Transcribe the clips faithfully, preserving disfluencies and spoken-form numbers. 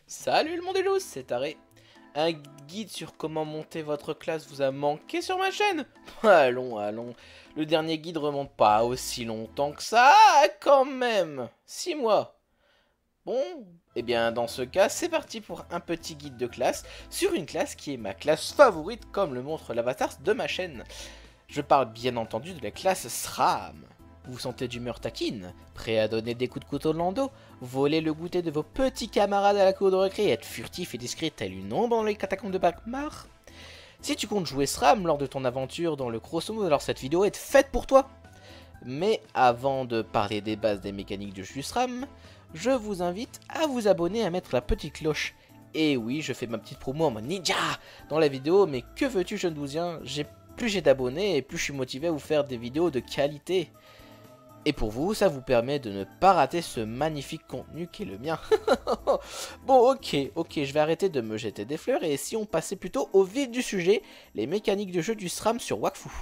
Salut le monde des loups, c'est Taré. Un guide sur comment monter votre classe vous a manqué sur ma chaîne? Allons, allons. Le dernier guide remonte pas aussi longtemps que ça, quand même. Six mois. Bon, et bien dans ce cas, c'est parti pour un petit guide de classe sur une classe qui est ma classe favorite comme le montre l'avatar de ma chaîne. Je parle bien entendu de la classe SRAM. Vous vous sentez d'humeur taquine, prêt à donner des coups de couteau dans le dos, voler le goûter de vos petits camarades à la cour de récré et être furtif et discret tel une ombre dans les catacombes de Bagmar? Si tu comptes jouer SRAM lors de ton aventure dans le Crossomo, alors cette vidéo est faite pour toi. Mais avant de parler des bases des mécaniques du jeu du SRAM, je vous invite à vous abonner et à mettre la petite cloche. Et oui, je fais ma petite promo en mode ninja dans la vidéo, mais que veux-tu jeune douzien, j'ai plus j'ai d'abonnés et plus je suis motivé à vous faire des vidéos de qualité. Et pour vous, ça vous permet de ne pas rater ce magnifique contenu qui est le mien. Bon, ok, ok, je vais arrêter de me jeter des fleurs et si on passait plutôt au vif du sujet, les mécaniques de jeu du SRAM sur Wakfu.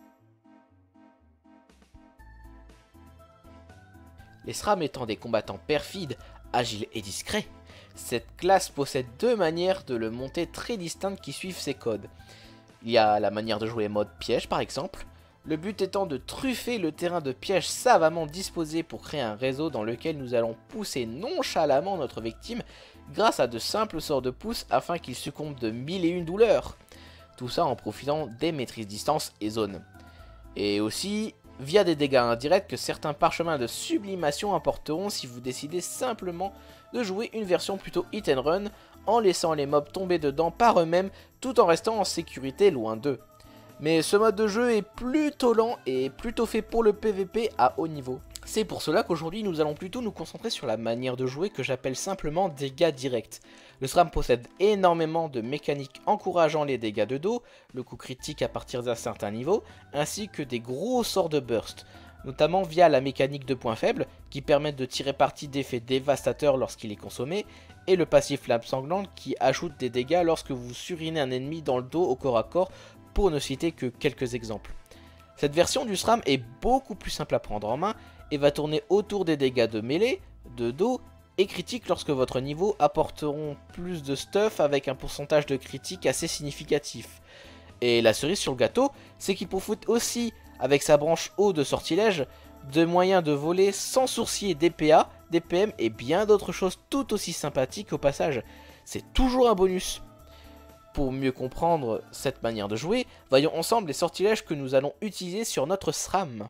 Les SRAM étant des combattants perfides, agiles et discrets, cette classe possède deux manières de le monter très distinctes qui suivent ses codes. Il y a la manière de jouer mode piège par exemple, le but étant de truffer le terrain de pièges savamment disposé pour créer un réseau dans lequel nous allons pousser nonchalamment notre victime grâce à de simples sorts de pouce afin qu'il succombe de mille et une douleurs. Tout ça en profitant des maîtrises distance et zones. Et aussi via des dégâts indirects que certains parchemins de sublimation apporteront si vous décidez simplement de jouer une version plutôt hit and run en laissant les mobs tomber dedans par eux-mêmes tout en restant en sécurité loin d'eux. Mais ce mode de jeu est plutôt lent et plutôt fait pour le P V P à haut niveau. C'est pour cela qu'aujourd'hui nous allons plutôt nous concentrer sur la manière de jouer que j'appelle simplement dégâts directs. Le SRAM possède énormément de mécaniques encourageant les dégâts de dos, le coup critique à partir d'un certain niveau, ainsi que des gros sorts de burst, notamment via la mécanique de points faibles qui permettent de tirer parti d'effets dévastateurs lorsqu'il est consommé, et le passif lame sanglante qui ajoute des dégâts lorsque vous surinez un ennemi dans le dos au corps à corps, pour ne citer que quelques exemples. Cette version du SRAM est beaucoup plus simple à prendre en main et va tourner autour des dégâts de mêlée, de dos et critique lorsque votre niveau apporteront plus de stuff avec un pourcentage de critique assez significatif. Et la cerise sur le gâteau, c'est qu'il profite aussi, avec sa branche haut de sortilège, de moyens de voler sans sourciller D P A, D P M et bien d'autres choses tout aussi sympathiques au passage. C'est toujours un bonus. Pour mieux comprendre cette manière de jouer, voyons ensemble les sortilèges que nous allons utiliser sur notre SRAM.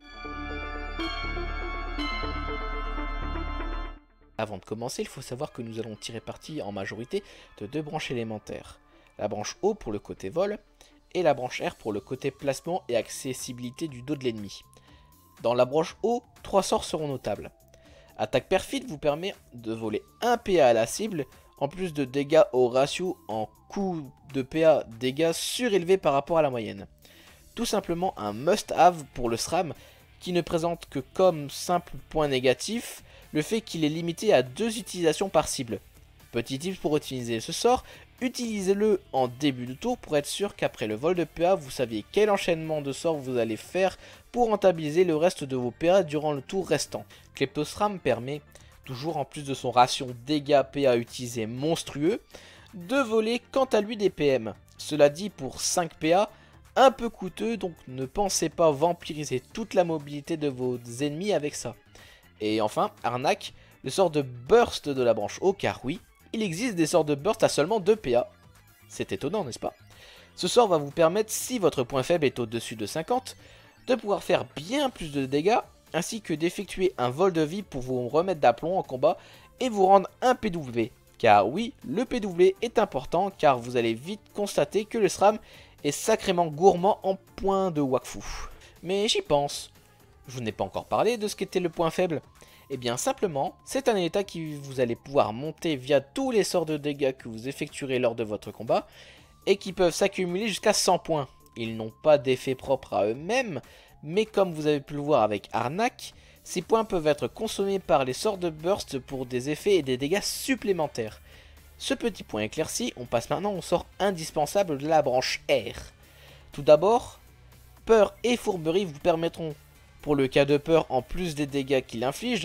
Avant de commencer, il faut savoir que nous allons tirer parti en majorité de deux branches élémentaires. La branche O pour le côté vol, et la branche R pour le côté placement et accessibilité du dos de l'ennemi. Dans la branche O, trois sorts seront notables. Attaque perfide vous permet de voler un P A à la cible, en plus de dégâts au ratio en coût de P A dégâts surélevé par rapport à la moyenne. Tout simplement un must-have pour le SRAM qui ne présente que comme simple point négatif le fait qu'il est limité à deux utilisations par cible. Petit tip pour utiliser ce sort, utilisez-le en début de tour pour être sûr qu'après le vol de P A vous saviez quel enchaînement de sorts vous allez faire pour rentabiliser le reste de vos P A durant le tour restant. Kleptosram permet, toujours en plus de son ration dégâts P A utilisé monstrueux, de voler quant à lui des P M. Cela dit, pour cinq P A, un peu coûteux, donc ne pensez pas vampiriser toute la mobilité de vos ennemis avec ça. Et enfin, arnaque, le sort de burst de la branche O, car oui, il existe des sorts de burst à seulement deux P A. C'est étonnant, n'est-ce pas? Ce sort va vous permettre, si votre point faible est au-dessus de cinquante, de pouvoir faire bien plus de dégâts, ainsi que d'effectuer un vol de vie pour vous remettre d'aplomb en combat et vous rendre un P W. Car oui, le P W est important car vous allez vite constater que le SRAM est sacrément gourmand en points de Wakfu. Mais j'y pense. Je vous n'ai pas encore parlé de ce qu'était le point faible. Et bien simplement, c'est un état qui vous allez pouvoir monter via tous les sorts de dégâts que vous effectuerez lors de votre combat et qui peuvent s'accumuler jusqu'à cent points. Ils n'ont pas d'effet propre à eux-mêmes, mais comme vous avez pu le voir avec Arnaque, ces points peuvent être consommés par les sorts de burst pour des effets et des dégâts supplémentaires. Ce petit point éclairci, on passe maintenant au sort indispensable de la branche R. Tout d'abord, peur et fourberie vous permettront, pour le cas de peur en plus des dégâts qu'il inflige,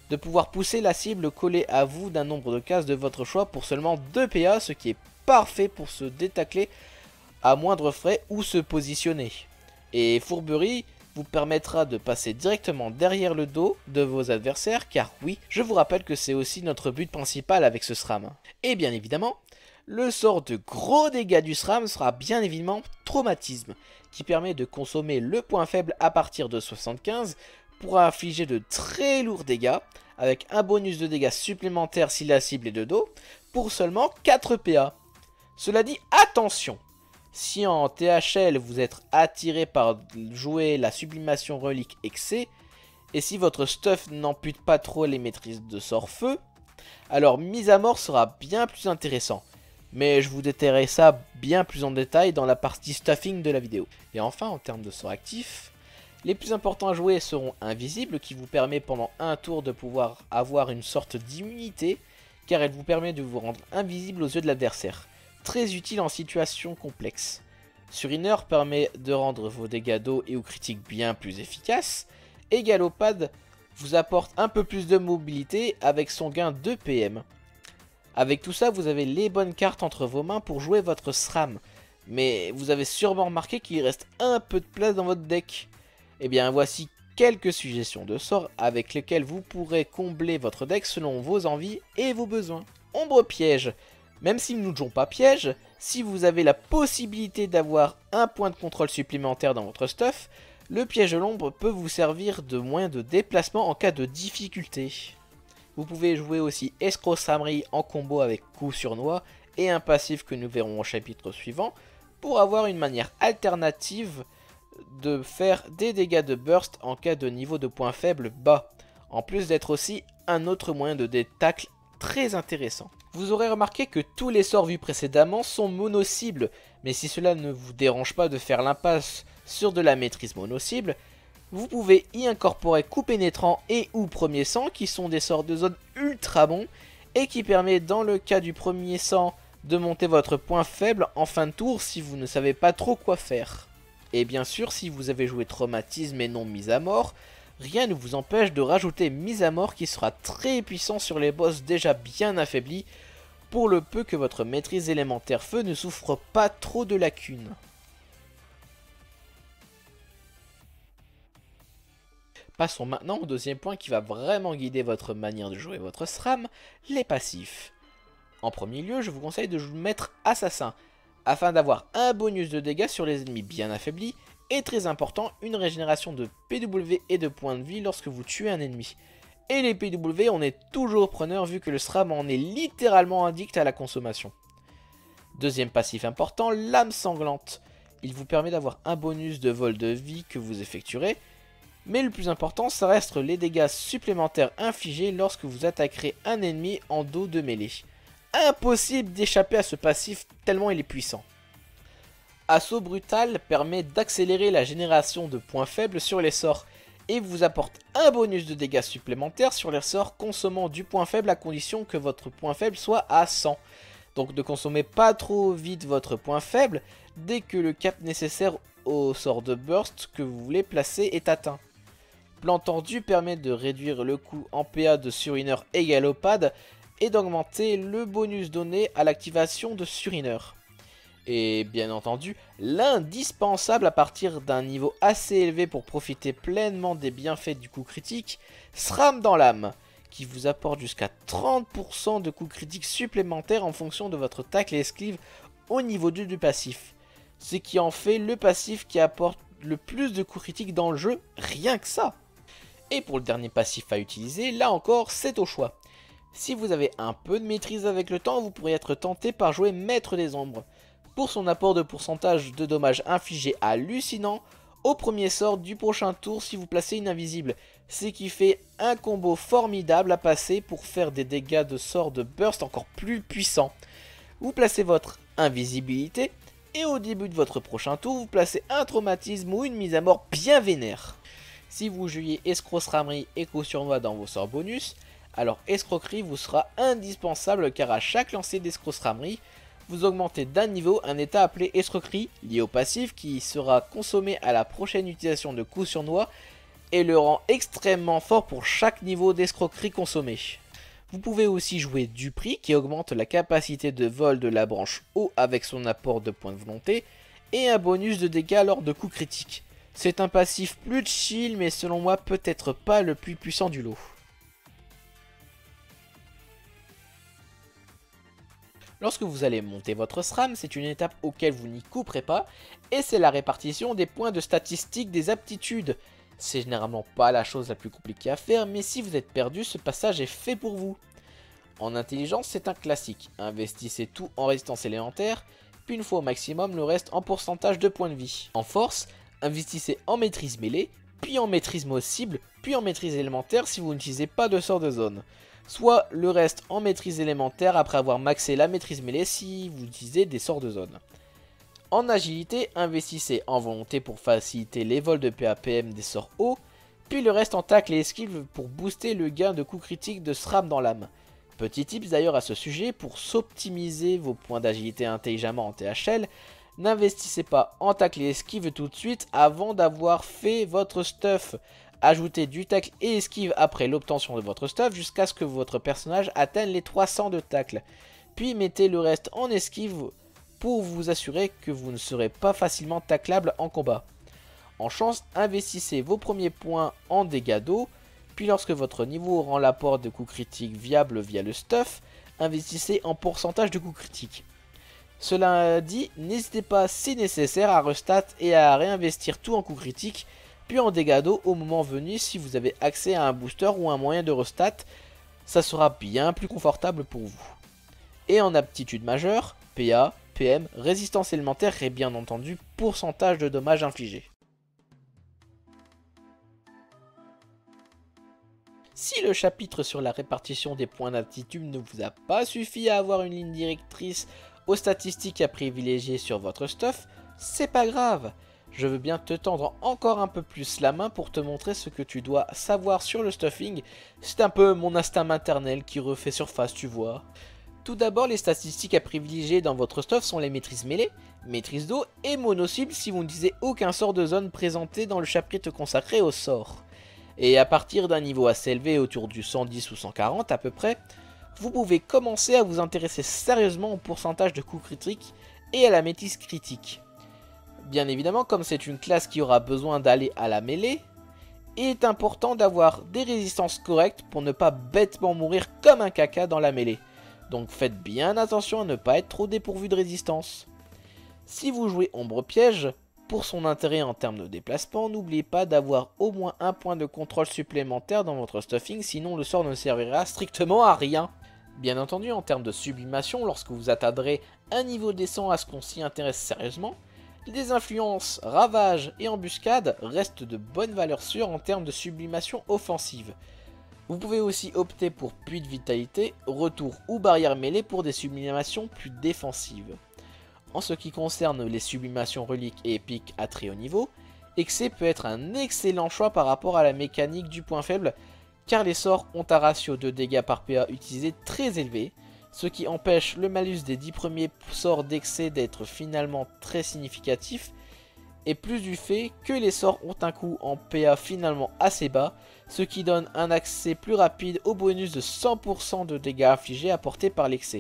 de pouvoir pousser la cible collée à vous d'un nombre de cases de votre choix pour seulement deux P A, ce qui est parfait pour se détacler à moindre frais ou se positionner. Et Fourberie vous permettra de passer directement derrière le dos de vos adversaires, car oui, je vous rappelle que c'est aussi notre but principal avec ce SRAM. Et bien évidemment, le sort de gros dégâts du SRAM sera bien évidemment Traumatisme, qui permet de consommer le point faible à partir de soixante-quinze pour infliger de très lourds dégâts, avec un bonus de dégâts supplémentaires si la cible est de dos, pour seulement quatre P A. Cela dit, attention! Si en T H L vous êtes attiré par jouer la sublimation relique excès, et si votre stuff n'ampute pas trop les maîtrises de sort feu, alors mise à mort sera bien plus intéressant. Mais je vous détaillerai ça bien plus en détail dans la partie stuffing de la vidéo. Et enfin, en termes de sort actif, les plus importants à jouer seront Invisible, qui vous permet pendant un tour de pouvoir avoir une sorte d'immunité, car elle vous permet de vous rendre invisible aux yeux de l'adversaire. Très utile en situation complexe. Suriner permet de rendre vos dégâts d'eau et ou critiques bien plus efficaces. Et Galopade vous apporte un peu plus de mobilité avec son gain de P M. Avec tout ça, vous avez les bonnes cartes entre vos mains pour jouer votre SRAM. Mais vous avez sûrement remarqué qu'il reste un peu de place dans votre deck. Et bien voici quelques suggestions de sorts avec lesquels vous pourrez combler votre deck selon vos envies et vos besoins. Ombre Piège. Même s'ils ne jouent pas piège, si vous avez la possibilité d'avoir un point de contrôle supplémentaire dans votre stuff, le piège de l'ombre peut vous servir de moyen de déplacement en cas de difficulté. Vous pouvez jouer aussi Escroc-Samerie en combo avec coup sur noix et un passif que nous verrons au chapitre suivant pour avoir une manière alternative de faire des dégâts de burst en cas de niveau de point faible bas, en plus d'être aussi un autre moyen de détacle très intéressant. Vous aurez remarqué que tous les sorts vus précédemment sont mono-cibles, mais si cela ne vous dérange pas de faire l'impasse sur de la maîtrise mono-cible, vous pouvez y incorporer coup pénétrant et ou premier sang, qui sont des sorts de zone ultra bons, et qui permet dans le cas du premier sang de monter votre point faible en fin de tour si vous ne savez pas trop quoi faire. Et bien sûr, si vous avez joué Traumatisme et non Mise à Mort, rien ne vous empêche de rajouter Mise à Mort qui sera très puissant sur les boss déjà bien affaiblis, pour le peu que votre maîtrise élémentaire feu ne souffre pas trop de lacunes. Passons maintenant au deuxième point qui va vraiment guider votre manière de jouer votre SRAM, les passifs. En premier lieu, je vous conseille de mettre Assassin, afin d'avoir un bonus de dégâts sur les ennemis bien affaiblis, et très important, une régénération de P W et de points de vie lorsque vous tuez un ennemi. Et les P W, on est toujours preneur vu que le SRAM en est littéralement addict à la consommation. Deuxième passif important, Lame Sanglante. Il vous permet d'avoir un bonus de vol de vie que vous effectuerez, mais le plus important, ça reste les dégâts supplémentaires infligés lorsque vous attaquerez un ennemi en dos de mêlée. Impossible d'échapper à ce passif tellement il est puissant. Assaut Brutal permet d'accélérer la génération de points faibles sur les sorts, et vous apporte un bonus de dégâts supplémentaires sur les sorts consommant du point faible à condition que votre point faible soit à cent. Donc ne consommez pas trop vite votre point faible dès que le cap nécessaire au sort de burst que vous voulez placer est atteint. Plan Tordu permet de réduire le coût en P A de Suriner et Galopade et d'augmenter le bonus donné à l'activation de Suriner. Et bien entendu, l'indispensable à partir d'un niveau assez élevé pour profiter pleinement des bienfaits du coup critique, SRAM dans l'âme, qui vous apporte jusqu'à trente pour cent de coups critiques supplémentaires en fonction de votre tacle et esquive au niveau deux du passif. Ce qui en fait le passif qui apporte le plus de coups critiques dans le jeu, rien que ça. Et pour le dernier passif à utiliser, là encore c'est au choix. Si vous avez un peu de maîtrise avec le temps, vous pourriez être tenté par jouer Maître des Ombres. Pour son apport de pourcentage de dommages infligés hallucinant au premier sort du prochain tour si vous placez une invisible, ce qui fait un combo formidable à passer pour faire des dégâts de sort de burst encore plus puissants. Vous placez votre invisibilité et au début de votre prochain tour vous placez un traumatisme ou une mise à mort bien vénère. Si vous jouiez escroc-ramerie et coup sur noix dans vos sorts bonus, alors escroquerie vous sera indispensable car à chaque lancer d'escroc-ramerie, vous augmentez d'un niveau un état appelé escroquerie lié au passif qui sera consommé à la prochaine utilisation de coup sur noix et le rend extrêmement fort pour chaque niveau d'escroquerie consommé. Vous pouvez aussi jouer du prix qui augmente la capacité de vol de la branche haut avec son apport de points de volonté et un bonus de dégâts lors de coups critiques. C'est un passif plus chill mais selon moi peut-être pas le plus puissant du lot. Lorsque vous allez monter votre SRAM, c'est une étape auquel vous n'y couperez pas, et c'est la répartition des points de statistiques des aptitudes. C'est généralement pas la chose la plus compliquée à faire, mais si vous êtes perdu, ce passage est fait pour vous. En intelligence, c'est un classique. Investissez tout en résistance élémentaire, puis une fois au maximum, le reste en pourcentage de points de vie. En force, investissez en maîtrise mêlée, puis en maîtrise mot cible, puis en maîtrise élémentaire si vous n'utilisez pas de sort de zone. Soit le reste en maîtrise élémentaire après avoir maxé la maîtrise mêlée si vous utilisez des sorts de zone. En agilité, investissez en volonté pour faciliter les vols de P A P M des sorts hauts, puis le reste en tacle et esquive pour booster le gain de coups critiques de SRAM dans l'âme. Petit tips d'ailleurs à ce sujet, pour s'optimiser vos points d'agilité intelligemment en T H L, n'investissez pas en tacle et esquive tout de suite avant d'avoir fait votre stuff. Ajoutez du tacle et esquive après l'obtention de votre stuff jusqu'à ce que votre personnage atteigne les trois cents de tacle. Puis mettez le reste en esquive pour vous assurer que vous ne serez pas facilement taclable en combat. En chance, investissez vos premiers points en dégâts d'eau, puis lorsque votre niveau rend l'apport de coups critiques viable via le stuff, investissez en pourcentage de coups critiques. Cela dit, n'hésitez pas si nécessaire à restat et à réinvestir tout en coups critiques, puis en dégâts d'eau au moment venu si vous avez accès à un booster ou un moyen de restat, ça sera bien plus confortable pour vous. Et en aptitude majeure, P A, P M, résistance élémentaire et bien entendu pourcentage de dommages infligés. Si le chapitre sur la répartition des points d'aptitude ne vous a pas suffi à avoir une ligne directrice aux statistiques à privilégier sur votre stuff, c'est pas grave. Je veux bien te tendre encore un peu plus la main pour te montrer ce que tu dois savoir sur le stuffing. C'est un peu mon instinct maternel qui refait surface, tu vois. Tout d'abord, les statistiques à privilégier dans votre stuff sont les maîtrises mêlée, maîtrise d'eau et mono-cible si vous n'utilisez aucun sort de zone présenté dans le chapitre consacré au sort. Et à partir d'un niveau assez élevé, autour du cent dix ou cent quarante à peu près, vous pouvez commencer à vous intéresser sérieusement au pourcentage de coups critiques et à la maîtrise critique. Bien évidemment, comme c'est une classe qui aura besoin d'aller à la mêlée, il est important d'avoir des résistances correctes pour ne pas bêtement mourir comme un caca dans la mêlée. Donc faites bien attention à ne pas être trop dépourvu de résistance. Si vous jouez Ombre Piège, pour son intérêt en termes de déplacement, n'oubliez pas d'avoir au moins un point de contrôle supplémentaire dans votre stuffing, sinon le sort ne servira strictement à rien. Bien entendu, en termes de sublimation, lorsque vous atteindrez un niveau décent à ce qu'on s'y intéresse sérieusement, les influences, ravages et embuscades restent de bonne valeur sûre en termes de sublimation offensive. Vous pouvez aussi opter pour puits de vitalité, retour ou barrière mêlée pour des sublimations plus défensives. En ce qui concerne les sublimations reliques et épiques à très haut niveau, Excès peut être un excellent choix par rapport à la mécanique du point faible, car les sorts ont un ratio de dégâts par P A utilisé très élevé, ce qui empêche le malus des dix premiers sorts d'excès d'être finalement très significatif, et plus du fait que les sorts ont un coût en P A finalement assez bas, ce qui donne un accès plus rapide au bonus de cent pour cent de dégâts infligés apportés par l'excès,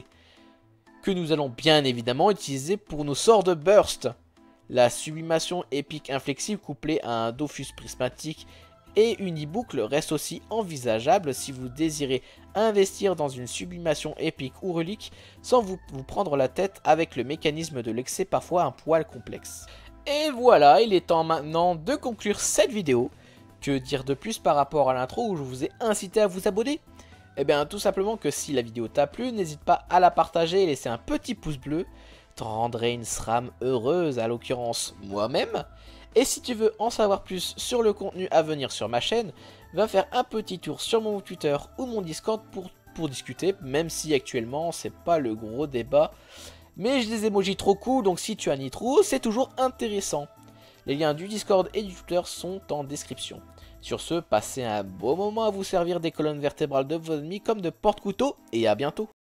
que nous allons bien évidemment utiliser pour nos sorts de burst. La sublimation épique inflexible couplée à un Dofus prismatique et uniboucle reste aussi envisageable si vous désirez investir dans une sublimation épique ou relique sans vous, vous prendre la tête avec le mécanisme de l'excès parfois un poil complexe. Et voilà, il est temps maintenant de conclure cette vidéo. Que dire de plus par rapport à l'intro où je vous ai incité à vous abonner? Eh bien tout simplement que si la vidéo t'a plu, n'hésite pas à la partager et laisser un petit pouce bleu. T'en rendrais une SRAM heureuse, à l'occurrence moi-même. Et si tu veux en savoir plus sur le contenu à venir sur ma chaîne, va faire un petit tour sur mon Twitter ou mon Discord pour, pour discuter, même si actuellement c'est pas le gros débat. Mais j'ai des emojis trop cool, donc si tu as Nitro, c'est toujours intéressant. Les liens du Discord et du Twitter sont en description. Sur ce, passez un beau moment à vous servir des colonnes vertébrales de vos ennemis comme de porte-couteaux et à bientôt.